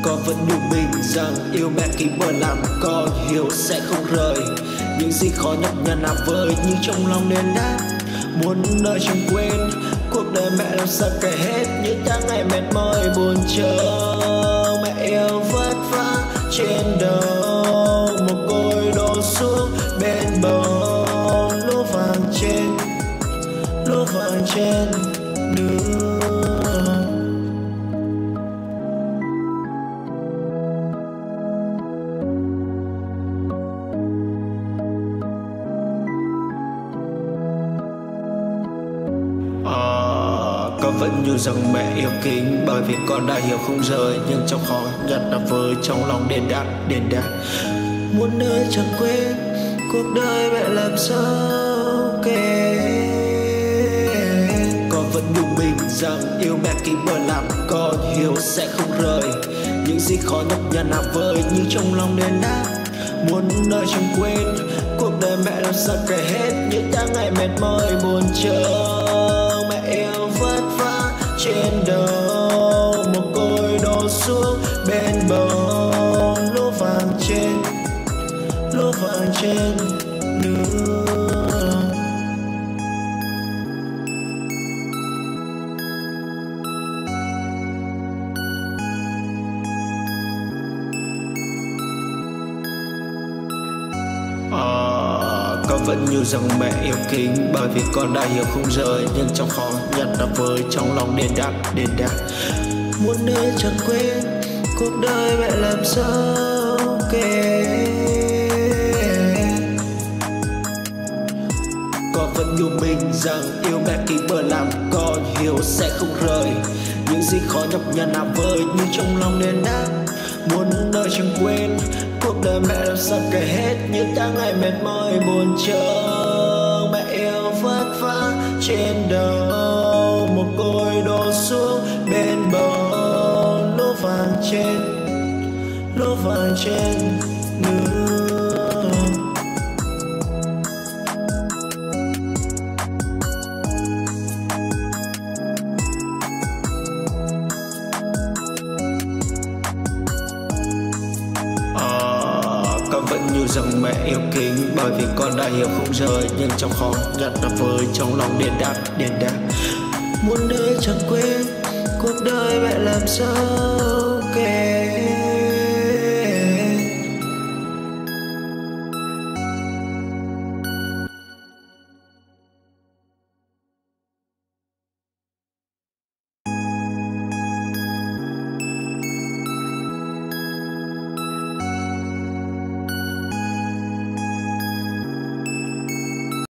Con vẫn nhủ mình rằng yêu mẹ khi bờ làm con hiểu sẽ không rời. Những gì khó nhọc nhằn là vơi nhưng trong lòng nên đã muốn nơi chẳng quên. Cuộc đời mẹ làm sao kể hết những tháng ngày mệt mỏi buồn chờ. Mẹ yêu vất vả trên đầu, một côi đổ xuống bên bờ. Lúa vàng trên nương. Con vẫn nhủ rằng mẹ yêu kính, bởi vì con đã hiểu không rời. Nhưng trong khó nhất là với trong lòng đền đáp muốn nơi chẳng quên. Cuộc đời mẹ làm sao kể. Con vẫn nhủ mình rằng yêu mẹ khi bờ làm con hiểu sẽ không rời. Những gì khó nhọc nhằn là vơi nhưng trong lòng đền đáp muốn nơi chẳng quên. Cuộc đời mẹ làm sao kể hết những tháng ngày mệt mỏi buồn chờ. Mẹ yêu vất vả trên đầu, một côi đổ xuống bên bờ. Lúa vàng trên nương. Con vẫn nhủ rằng mẹ yêu kính, bởi vì con đã hiểu không rời. Nhưng trong khó nhất là với trong lòng đền đáp muốn nơi chẳng quên. Cuộc đời mẹ làm sao kể. Con vẫn nhủ mình rằng yêu mẹ khi bờ làm con hiểu sẽ không rời. Những gì khó nhọc nhằn là vơi nhưng trong lòng đền đáp muốn nơi chẳng quên. Cuộc đời mẹ làm sao kể hết những tháng ngày mệt mỏi buồn chờ. Mẹ yêu vất vả trên đầu, một côi đổ xuống bên bờ. Lúa vàng trên nương. Con vẫn nhủ rằng mẹ yêu kính, bởi vì con đã hiểu không rời. Nhưng trong khó nhất là với trong lòng đền đáp muốn nơi chẳng quên. Cuộc đời mẹ làm sao kể.